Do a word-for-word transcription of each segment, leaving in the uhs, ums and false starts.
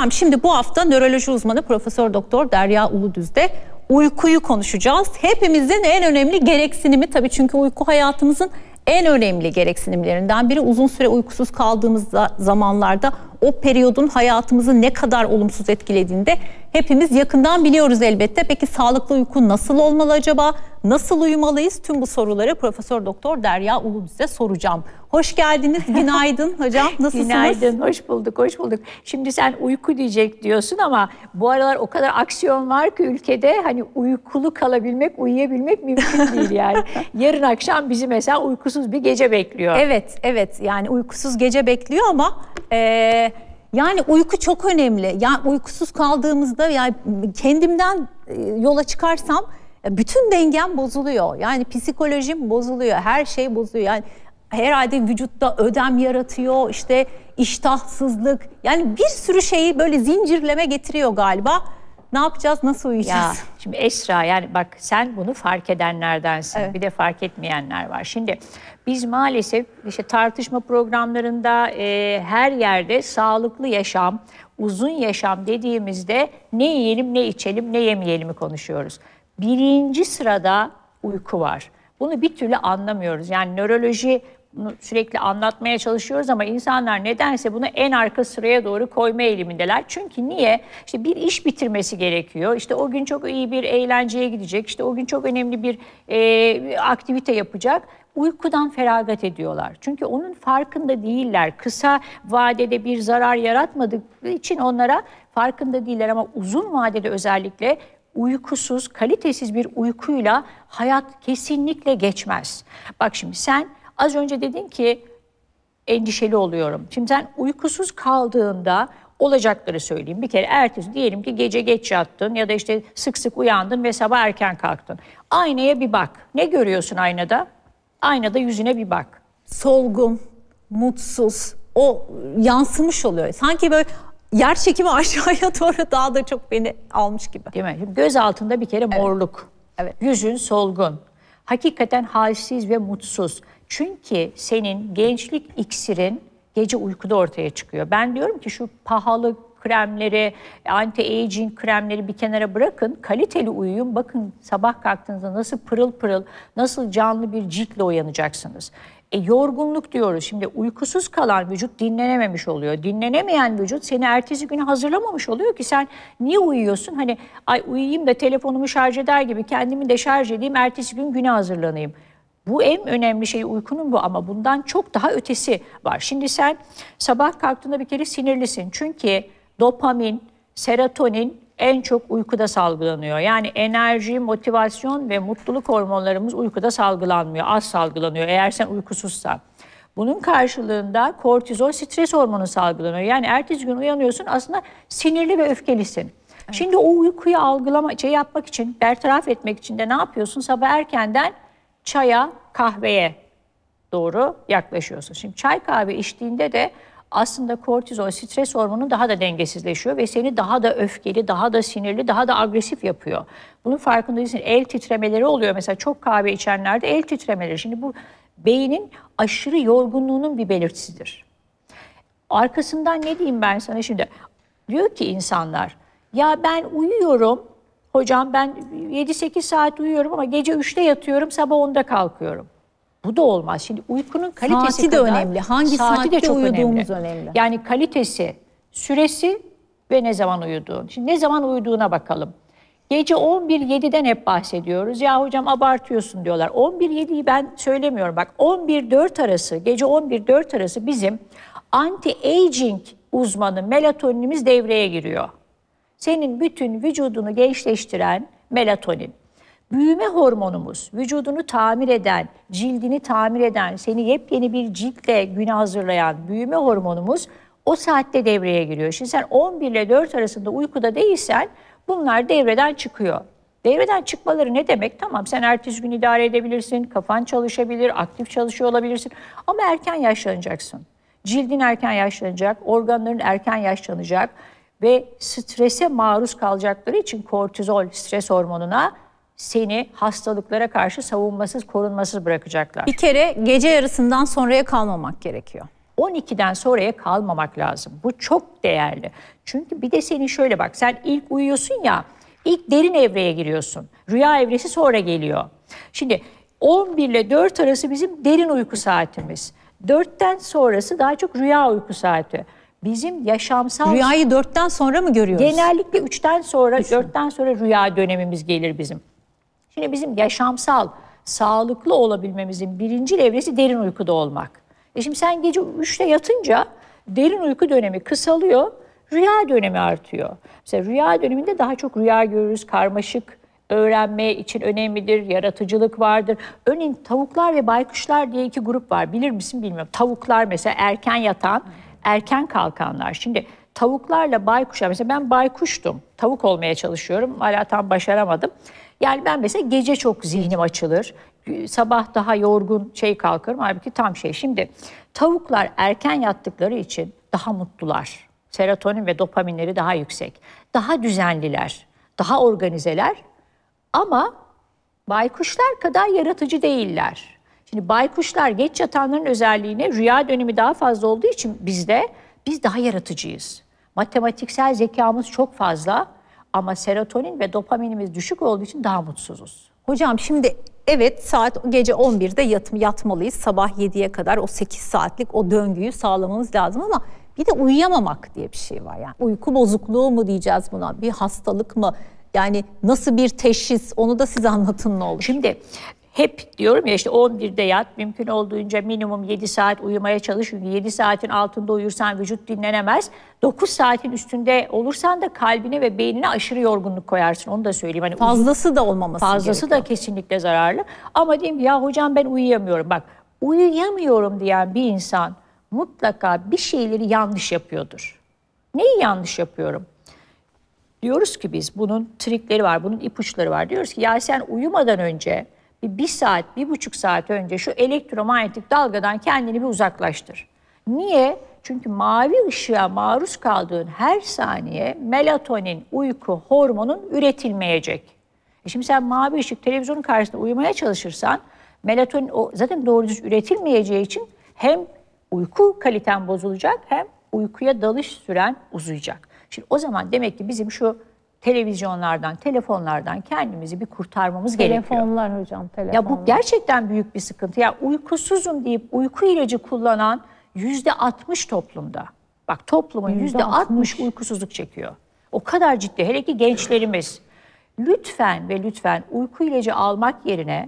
Hocam şimdi bu hafta nöroloji uzmanı Profesör Doktor Derya Uludüz'de uykuyu konuşacağız. Hepimizin en önemli gereksinimi tabii, çünkü uyku hayatımızın en önemli gereksinimlerinden biri. Uzun süre uykusuz kaldığımız zamanlarda o periyodun hayatımızı ne kadar olumsuz etkilediğini de hepimiz yakından biliyoruz elbette. Peki sağlıklı uyku nasıl olmalı acaba? Nasıl uyumalıyız? Tüm bu soruları Profesör Doktor Derya Uludüz'e soracağım. Hoş geldiniz. Günaydın hocam. Nasılsınız? Günaydın. Hoş bulduk. Hoş bulduk. Şimdi sen uyku diyecek diyorsun ama bu aralar o kadar aksiyon var ki ülkede, hani uykulu kalabilmek, uyuyabilmek mümkün değil yani. Yarın akşam bizi mesela uykusuz bir gece bekliyor. Evet, evet. Yani uykusuz gece bekliyor ama e, yani uyku çok önemli. Yani uykusuz kaldığımızda, yani kendimden e, yola çıkarsam bütün dengem bozuluyor. Yani psikolojim bozuluyor. Her şey bozuluyor. Yani herhalde vücutta ödem yaratıyor, işte iştahsızlık. Yani bir sürü şeyi böyle zincirleme getiriyor galiba. Ne yapacağız, nasıl uyuyacağız? Ya, şimdi Esra, yani bak sen bunu fark edenlerdensin. Evet. Bir de fark etmeyenler var. Şimdi biz maalesef işte tartışma programlarında, e, her yerde sağlıklı yaşam, uzun yaşam dediğimizde ne yiyelim, ne içelim, ne yemeyelim konuşuyoruz. Birinci sırada uyku var. Bunu bir türlü anlamıyoruz. Yani nöroloji bunu sürekli anlatmaya çalışıyoruz ama insanlar nedense bunu en arka sıraya doğru koyma eğilimindeler. Çünkü niye? İşte bir iş bitirmesi gerekiyor. İşte o gün çok iyi bir eğlenceye gidecek. İşte o gün çok önemli bir e, aktivite yapacak. Uykudan feragat ediyorlar. Çünkü onun farkında değiller. Kısa vadede bir zarar yaratmadığı için onlara farkında değiller ama uzun vadede özellikle uykusuz, kalitesiz bir uykuyla hayat kesinlikle geçmez. Bak şimdi sen az önce dedin ki endişeli oluyorum. Şimdi sen uykusuz kaldığında olacakları söyleyeyim. Bir kere ertesi, diyelim ki gece geç yattın ya da işte sık sık uyandın ve sabah erken kalktın. Aynaya bir bak. Ne görüyorsun aynada? Aynada yüzüne bir bak. Solgun, mutsuz, o yansımış oluyor. Sanki böyle yer çekimi aşağıya doğru daha da çok beni almış gibi. Değil mi? Şimdi göz altında bir kere morluk. Evet. Evet. Yüzün solgun. Hakikaten halsiz ve mutsuz. Çünkü senin gençlik iksirin gece uykuda ortaya çıkıyor. Ben diyorum ki şu pahalı kremleri, anti-aging kremleri bir kenara bırakın. Kaliteli uyuyun. Bakın sabah kalktığınızda nasıl pırıl pırıl, nasıl canlı bir ciltle uyanacaksınız. E, yorgunluk diyoruz. Şimdi uykusuz kalan vücut dinlenememiş oluyor. Dinlenemeyen vücut seni ertesi güne hazırlamamış oluyor ki sen niye uyuyorsun? Hani ay uyuyayım da telefonumu şarj eder gibi kendimi de şarj edeyim, ertesi gün güne hazırlanayım. Bu en önemli şey uykunun bu, ama bundan çok daha ötesi var. Şimdi sen sabah kalktığında bir kere sinirlisin. Çünkü dopamin, serotonin en çok uykuda salgılanıyor. Yani enerji, motivasyon ve mutluluk hormonlarımız uykuda salgılanmıyor. Az salgılanıyor eğer sen uykusuzsan. Bunun karşılığında kortizol, stres hormonu salgılanıyor. Yani ertesi gün uyanıyorsun, aslında sinirli ve öfkelisin. Evet. Şimdi o uykuyu algılama, şey yapmak için, bertaraf etmek için de ne yapıyorsun? Sabah erkenden çaya, kahveye doğru yaklaşıyorsun. Şimdi çay kahve içtiğinde de aslında kortizol, stres hormonu daha da dengesizleşiyor ve seni daha da öfkeli, daha da sinirli, daha da agresif yapıyor. Bunun farkında değilsin. El titremeleri oluyor. Mesela çok kahve içenlerde el titremeleri. Şimdi bu beynin aşırı yorgunluğunun bir belirtisidir. Arkasından ne diyeyim ben sana şimdi? Diyor ki insanlar, ya ben uyuyorum, hocam ben yedi sekiz saat uyuyorum ama gece üçte yatıyorum, sabah onda kalkıyorum. Bu da olmaz. Şimdi uykunun kalitesi saati de kadar, önemli. Hangi saati de saatte çok uyuduğumuz önemli. önemli. Yani kalitesi, süresi ve ne zaman uyuduğun. Şimdi ne zaman uyuduğuna bakalım. Gece on bir yediden hep bahsediyoruz. Ya hocam abartıyorsun diyorlar. on bir yediyi ben söylemiyorum. Bak on bir dört arası, gece on bir dört arası bizim anti-aging uzmanı melatoninimiz devreye giriyor. Senin bütün vücudunu gençleştiren melatonin. Büyüme hormonumuz, vücudunu tamir eden, cildini tamir eden, seni yepyeni bir ciltle güne hazırlayan büyüme hormonumuz o saatte devreye giriyor. Şimdi sen on bir ile dört arasında uykuda değilsen bunlar devreden çıkıyor. Devreden çıkmaları ne demek? Tamam, sen ertesi gün idare edebilirsin, kafan çalışabilir, aktif çalışıyor olabilirsin ama erken yaşlanacaksın. Cildin erken yaşlanacak, organların erken yaşlanacak ve strese maruz kalacakları için kortizol, stres hormonuna seni hastalıklara karşı savunmasız, korunmasız bırakacaklar. Bir kere gece yarısından sonraya kalmamak gerekiyor. on ikiden sonraya kalmamak lazım. Bu çok değerli. Çünkü bir de senin şöyle bak, sen ilk uyuyorsun ya, ilk derin evreye giriyorsun. Rüya evresi sonra geliyor. Şimdi on bir ile dört arası bizim derin uyku saatimiz. dörtten sonrası daha çok rüya uyku saati. Bizim yaşamsal... Rüyayı dörtten sonra mı görüyoruz? Genellikle üçten sonra, dörtten sonra rüya dönemimiz gelir bizim. Şimdi bizim yaşamsal, sağlıklı olabilmemizin birinci evresi derin uykuda olmak. E şimdi sen gece üçte yatınca derin uyku dönemi kısalıyor, rüya dönemi artıyor. Mesela rüya döneminde daha çok rüya görürüz, karmaşık öğrenme için önemlidir, yaratıcılık vardır. Örneğin tavuklar ve baykuşlar diye iki grup var. Bilir misin bilmiyorum. Tavuklar mesela erken yatan, erken kalkanlar. Şimdi tavuklarla baykuşlar, mesela ben baykuştum. Tavuk olmaya çalışıyorum. Hala tam başaramadım. Yani ben mesela gece çok zihnim açılır. Sabah daha yorgun şey kalkarım. Halbuki tam şey. Şimdi tavuklar erken yattıkları için daha mutlular. Serotonin ve dopaminleri daha yüksek. Daha düzenliler. Daha organizeler. Ama baykuşlar kadar yaratıcı değiller. Şimdi baykuşlar geç yatanların özelliğine rüya dönemi daha fazla olduğu için bizde biz daha yaratıcıyız. Matematiksel zekamız çok fazla ama serotonin ve dopaminimiz düşük olduğu için daha mutsuzuz. Hocam şimdi evet saat gece on birde yat, yatmalıyız. Sabah yediye kadar o sekiz saatlik o döngüyü sağlamamız lazım ama bir de uyuyamamak diye bir şey var. Yani uyku bozukluğu mu diyeceğiz buna? Bir hastalık mı? Yani nasıl bir teşhis? Onu da siz anlatın ne olur. Şimdi hep diyorum ya işte on birde yat, mümkün olduğunca minimum yedi saat uyumaya çalış. Çünkü yedi saatin altında uyursan vücut dinlenemez. dokuz saatin üstünde olursan da kalbine ve beynine aşırı yorgunluk koyarsın. Onu da söyleyeyim. Hani fazlası uzun, da olmaması Fazlası gerekiyor. da kesinlikle zararlı. Ama diyeyim ya hocam ben uyuyamıyorum. Bak uyuyamıyorum diyen bir insan mutlaka bir şeyleri yanlış yapıyordur. Neyi yanlış yapıyorum? Diyoruz ki biz bunun trikleri var, bunun ipuçları var. Diyoruz ki ya sen uyumadan önce bir, bir saat, bir buçuk saat önce şu elektromanyetik dalgadan kendini bir uzaklaştır. Niye? Çünkü mavi ışığa maruz kaldığın her saniye melatonin, uyku, hormonun üretilmeyecek. E şimdi sen mavi ışık, televizyonun karşısında uyumaya çalışırsan melatonin o zaten doğru düz üretilmeyeceği için hem uyku kaliten bozulacak hem uykuya dalış süren uzayacak. Şimdi o zaman demek ki bizim şu televizyonlardan, telefonlardan kendimizi bir kurtarmamız telefonlar gerekiyor. Telefonlar hocam, telefonlar. Ya bu gerçekten büyük bir sıkıntı. Ya uykusuzum deyip uyku ilacı kullanan yüzde altmış toplumda. Bak toplumun yüzde altmış uykusuzluk çekiyor. O kadar ciddi. Hele ki gençlerimiz. Lütfen ve lütfen uyku ilacı almak yerine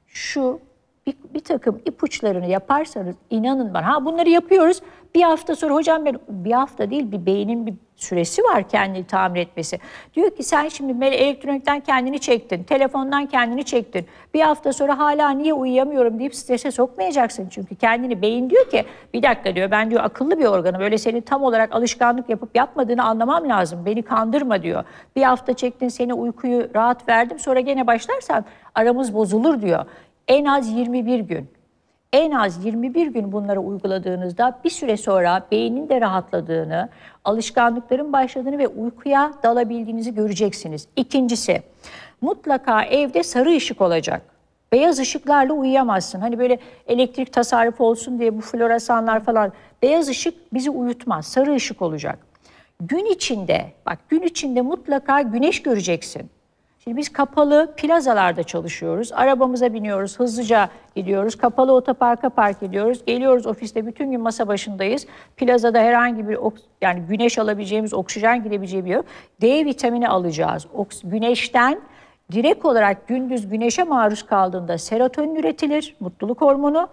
şu bir, bir takım ipuçlarını yaparsanız inanın bana. Ha bunları yapıyoruz. Bir hafta sonra hocam ben bir hafta değil bir beynin bir süresi var kendini tamir etmesi. Diyor ki sen şimdi elektronikten kendini çektin, telefondan kendini çektin. Bir hafta sonra hala niye uyuyamıyorum deyip strese sokmayacaksın. Çünkü kendini beyin diyor ki bir dakika diyor ben diyor akıllı bir organım. Öyle senin tam olarak alışkanlık yapıp yapmadığını anlamam lazım. Beni kandırma diyor. Bir hafta çektin seni uykuyu rahat verdim sonra gene başlarsan aramız bozulur diyor. En az yirmi bir gün. En az yirmi bir gün bunları uyguladığınızda bir süre sonra beynin de rahatladığını, alışkanlıkların başladığını ve uykuya dalabildiğinizi göreceksiniz. İkincisi, mutlaka evde sarı ışık olacak. Beyaz ışıklarla uyuyamazsın. Hani böyle elektrik tasarrufu olsun diye bu floresanlar falan. Beyaz ışık bizi uyutmaz. Sarı ışık olacak. Gün içinde, bak gün içinde mutlaka güneş göreceksin. Şimdi biz kapalı plazalarda çalışıyoruz. Arabamıza biniyoruz, hızlıca gidiyoruz. Kapalı otoparka park ediyoruz. Geliyoruz ofiste bütün gün masa başındayız. Plazada herhangi bir yani güneş alabileceğimiz, oksijen girebileceği bir yer. D vitamini alacağız. Güneşten direkt olarak gündüz güneşe maruz kaldığında serotonin üretilir, mutluluk hormonu.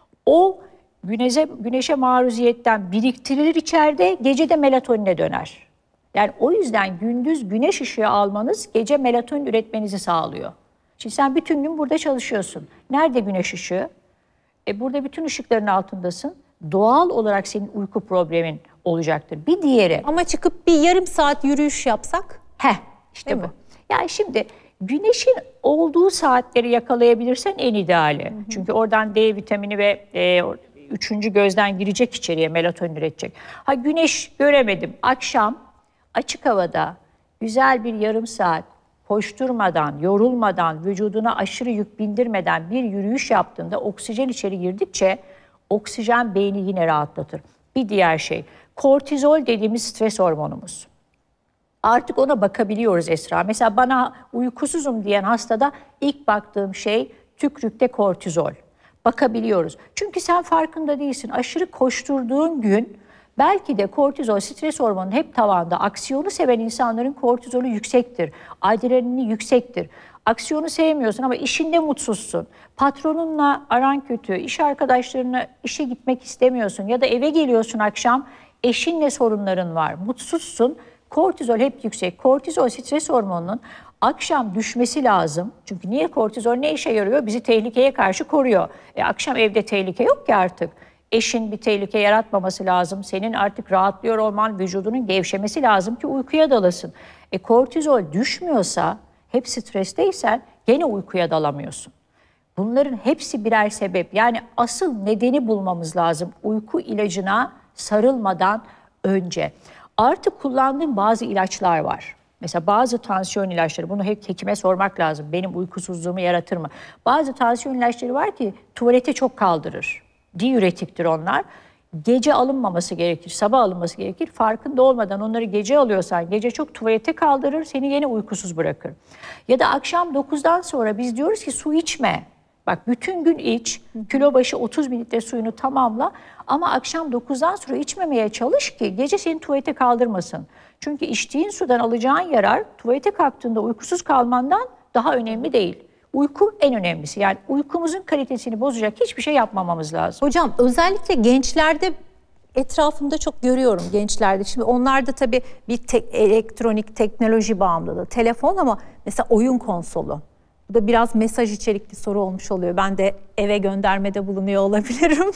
O güneşe, güneşe maruziyetten biriktirilir içeride, gece de melatonine döner. Yani o yüzden gündüz güneş ışığı almanız gece melatonin üretmenizi sağlıyor. Şimdi sen bütün gün burada çalışıyorsun. Nerede güneş ışığı? E burada bütün ışıkların altındasın. Doğal olarak senin uyku problemin olacaktır. Bir diğeri. Ama çıkıp bir yarım saat yürüyüş yapsak? Heh işte değil bu. Mi? Yani şimdi güneşin olduğu saatleri yakalayabilirsen en ideali. Hı hı. Çünkü oradan D vitamini ve e, üçüncü gözden girecek içeriye melatonin üretecek. Ha güneş göremedim. Akşam açık havada güzel bir yarım saat koşturmadan, yorulmadan, vücuduna aşırı yük bindirmeden bir yürüyüş yaptığında oksijen içeri girdikçe Oksijen beyni yine rahatlatır. Bir diğer şey, kortizol dediğimiz stres hormonumuz. Artık ona bakabiliyoruz Esra. Mesela bana uykusuzum diyen hastada ilk baktığım şey tükrükte kortizol. Bakabiliyoruz. Çünkü sen farkında değilsin. Aşırı koşturduğun gün belki de kortizol, stres hormonu hep tavanda. Aksiyonu seven insanların kortizolü yüksektir. Adrenalini yüksektir. Aksiyonu sevmiyorsun ama işinde mutsuzsun. Patronunla aran kötü, iş arkadaşlarına işe gitmek istemiyorsun ya da eve geliyorsun akşam, eşinle sorunların var, mutsuzsun. Kortizol hep yüksek. Kortizol stres hormonunun akşam düşmesi lazım. Çünkü niye kortizol ne işe yarıyor? Bizi tehlikeye karşı koruyor. E, akşam evde tehlike yok ki artık. Eşin bir tehlike yaratmaması lazım. Senin artık rahatlıyor olman, vücudunun gevşemesi lazım ki uykuya dalasın. E, kortizol düşmüyorsa, hep stresteysen gene uykuya dalamıyorsun. Bunların hepsi birer sebep. Yani asıl nedeni bulmamız lazım uyku ilacına sarılmadan önce. Artık kullandığım bazı ilaçlar var. Mesela bazı tansiyon ilaçları, bunu hep hekime sormak lazım. Benim uykusuzluğumu yaratır mı? Bazı tansiyon ilaçları var ki tuvalete çok kaldırır. Diüretiktir onlar. Gece alınmaması gerekir, sabah alınması gerekir. Farkında olmadan onları gece alıyorsan, gece çok tuvalete kaldırır, seni yine uykusuz bırakır. Ya da akşam dokuzdan sonra biz diyoruz ki su içme. Bak bütün gün iç, kilo başı otuz mililitre suyunu tamamla ama akşam dokuzdan sonra içmemeye çalış ki gece seni tuvalete kaldırmasın. Çünkü içtiğin sudan alacağın yarar tuvalete kalktığında uykusuz kalmandan daha önemli değil. Uyku en önemlisi. Yani uykumuzun kalitesini bozacak hiçbir şey yapmamamız lazım. Hocam özellikle gençlerde etrafımda çok görüyorum gençlerde. Şimdi onlarda tabii bir te- elektronik teknoloji bağımlılığı, telefon ama mesela oyun konsolu. Bu da biraz mesaj içerikli soru olmuş oluyor. Ben de eve göndermede bulunuyor olabilirim.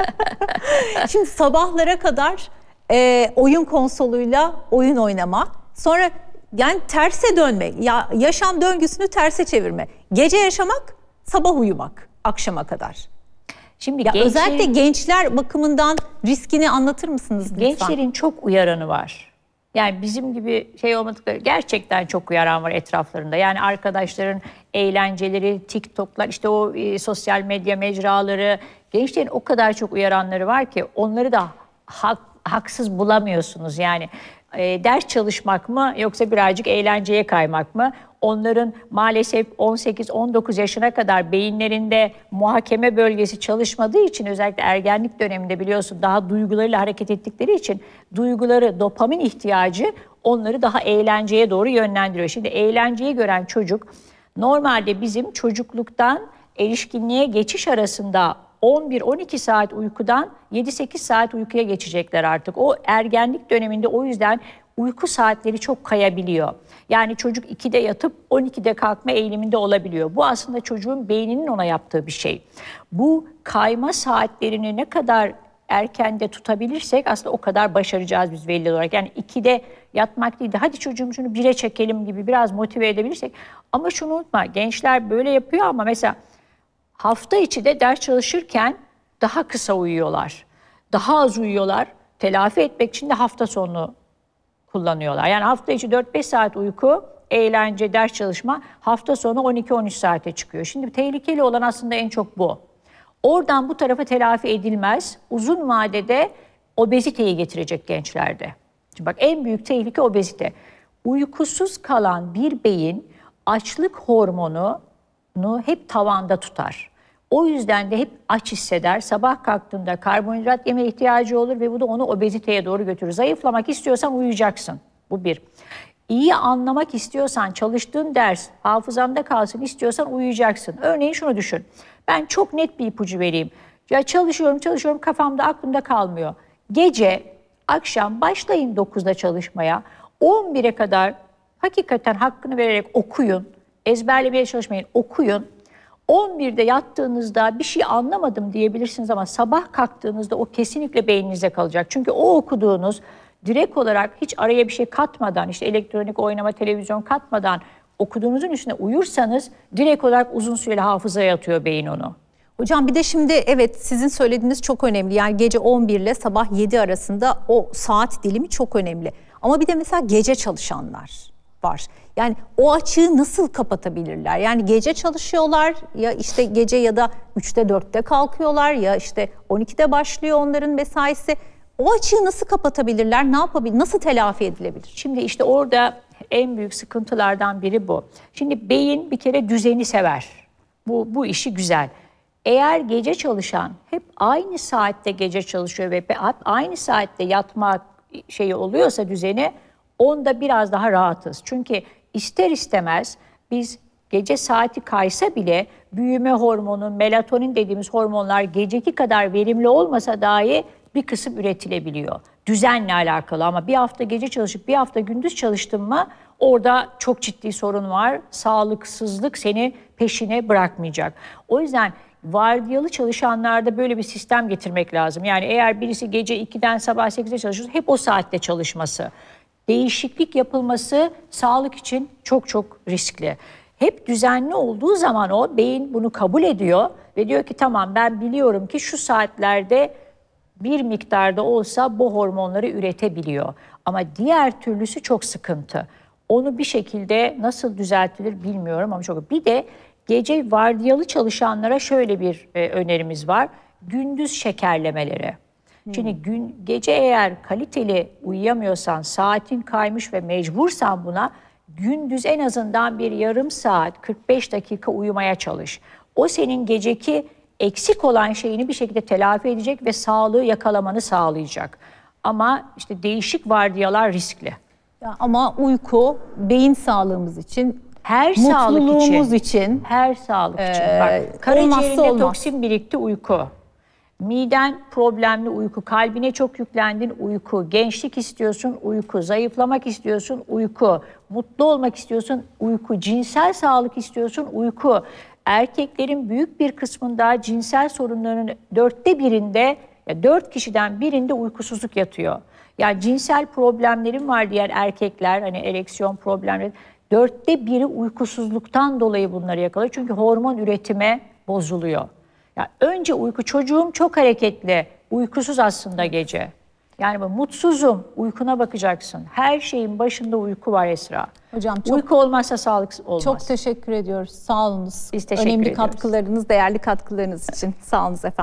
Şimdi sabahlara kadar e, oyun konsoluyla oyun oynama. Sonra yani terse dönme. Ya, yaşam döngüsünü terse çevirme. Gece yaşamak, sabah uyumak akşama kadar. Şimdi ya gençlerin, özellikle gençler bakımından riskini anlatır mısınız lütfen? Gençlerin çok uyaranı var. Yani bizim gibi şey olmadıkları gerçekten çok uyaran var etraflarında. Yani arkadaşların eğlenceleri, TikTok'lar, işte o e, sosyal medya mecraları, gençlerin o kadar çok uyaranları var ki onları da hak, haksız bulamıyorsunuz. Yani e, ders çalışmak mı yoksa birazcık eğlenceye kaymak mı? Onların maalesef on sekiz on dokuz yaşına kadar beyinlerinde muhakeme bölgesi çalışmadığı için, özellikle ergenlik döneminde biliyorsun daha duygularıyla hareket ettikleri için duyguları, dopamin ihtiyacı onları daha eğlenceye doğru yönlendiriyor. Şimdi eğlenceyi gören çocuk normalde bizim çocukluktan erişkinliğe geçiş arasında on bir on iki saat uykudan yedi sekiz saat uykuya geçecekler artık. O ergenlik döneminde o yüzden uyku saatleri çok kayabiliyor. Yani çocuk ikide yatıp on ikide kalkma eğiliminde olabiliyor. Bu aslında çocuğun beyninin ona yaptığı bir şey. Bu kayma saatlerini ne kadar erkende tutabilirsek aslında o kadar başaracağız biz veli olarak. Yani ikide yatmak değil de hadi çocuğum şunu bire çekelim gibi biraz motive edebilirsek. Ama şunu unutma, gençler böyle yapıyor ama mesela hafta içi de ders çalışırken daha kısa uyuyorlar. Daha az uyuyorlar. Telafi etmek için de hafta sonu kullanıyorlar. Yani hafta içi dört beş saat uyku, eğlence, ders çalışma, hafta sonu on iki on üç saate çıkıyor. Şimdi tehlikeli olan aslında en çok bu. Oradan bu tarafa telafi edilmez. Uzun vadede obeziteyi getirecek gençlerde. Şimdi bak en büyük tehlike obezite. Uykusuz kalan bir beyin açlık hormonunu hep tavanda tutar. O yüzden de hep aç hisseder. Sabah kalktığında karbonhidrat yeme ihtiyacı olur ve bu da onu obeziteye doğru götürür. Zayıflamak istiyorsan uyuyacaksın. Bu bir. İyi anlamak istiyorsan, çalıştığın ders hafızamda kalsın istiyorsan uyuyacaksın. Örneğin şunu düşün. Ben çok net bir ipucu vereyim. Ya çalışıyorum, çalışıyorum, kafamda, aklımda kalmıyor. Gece, akşam başlayın dokuzda çalışmaya. on bire kadar hakikaten hakkını vererek okuyun. Ezberlemeye çalışmayın, okuyun. on birde yattığınızda bir şey anlamadım diyebilirsiniz ama sabah kalktığınızda o kesinlikle beyninizde kalacak. Çünkü o okuduğunuz direkt olarak hiç araya bir şey katmadan, işte elektronik oynama, televizyon katmadan okuduğunuzun üstüne uyursanız direkt olarak uzun süreli hafızaya atıyor beyin onu. Hocam bir de şimdi evet sizin söylediğiniz çok önemli. Yani gece on bir ile sabah yedi arasında o saat dilimi çok önemli. Ama bir de mesela gece çalışanlar var. Yani o açığı nasıl kapatabilirler? Yani gece çalışıyorlar ya işte gece ya da üçte dörtte kalkıyorlar ya işte on ikide başlıyor onların mesaisi. O açığı nasıl kapatabilirler? Ne yapabilir? Nasıl telafi edilebilir? Şimdi işte orada en büyük sıkıntılardan biri bu. Şimdi beyin bir kere düzeni sever. Bu, bu işi güzel. Eğer gece çalışan hep aynı saatte gece çalışıyor ve hep aynı saatte yatma şeyi oluyorsa düzeni, onda biraz daha rahatız. Çünkü ister istemez biz gece saati kaysa bile büyüme hormonu, melatonin dediğimiz hormonlar geceki kadar verimli olmasa dahi bir kısım üretilebiliyor. Düzenle alakalı ama bir hafta gece çalışıp bir hafta gündüz çalıştın mı orada çok ciddi sorun var. Sağlıksızlık seni peşine bırakmayacak. O yüzden vardiyalı çalışanlarda böyle bir sistem getirmek lazım. Yani eğer birisi gece ikiden sabah sekize çalışıyorsa hep o saatte çalışması. Değişiklik yapılması sağlık için çok çok riskli. Hep düzenli olduğu zaman o beyin bunu kabul ediyor ve diyor ki tamam ben biliyorum ki şu saatlerde bir miktarda olsa bu hormonları üretebiliyor. Ama diğer türlüsü çok sıkıntı. Onu bir şekilde nasıl düzeltilir bilmiyorum ama çok. Bir de gece vardiyalı çalışanlara şöyle bir e, önerimiz var. Gündüz şekerlemeleri. Hmm. Şimdi gün gece eğer kaliteli uyuyamıyorsan, saatin kaymış ve mecbursan buna, gündüz en azından bir yarım saat, kırk beş dakika uyumaya çalış. O senin geceki eksik olan şeyini bir şekilde telafi edecek ve sağlığı yakalamanı sağlayacak. Ama işte değişik vardiyalar riskli. Ya ama uyku beyin sağlığımız için, her sağlık için, mutluluğumuz için, her sağlık e, için. Bak, karaciğerinde toksin birikti, uyku. Miden problemli, uyku. Kalbine çok yüklendin, uyku. Gençlik istiyorsun, uyku. Zayıflamak istiyorsun, uyku. Mutlu olmak istiyorsun, uyku. Cinsel sağlık istiyorsun, uyku. Erkeklerin büyük bir kısmında cinsel sorunlarının dörtte birinde, ya dört kişiden birinde uykusuzluk yatıyor. Yani cinsel problemlerim var diğer erkekler, hani ereksiyon problemleri, dörtte biri uykusuzluktan dolayı bunları yakalıyor. Çünkü hormon üretimi bozuluyor. Ya önce uyku, çocuğum çok hareketli, uykusuz aslında gece. Yani bu mutsuzum, uykuna bakacaksın. Her şeyin başında uyku var Esra. Hocam çok, uyku olmazsa sağlık olmaz. Çok teşekkür ediyoruz. Sağ olunuz. Biz teşekkür Önemli ediyoruz. katkılarınız, değerli katkılarınız için. Sağ olunuz efendim.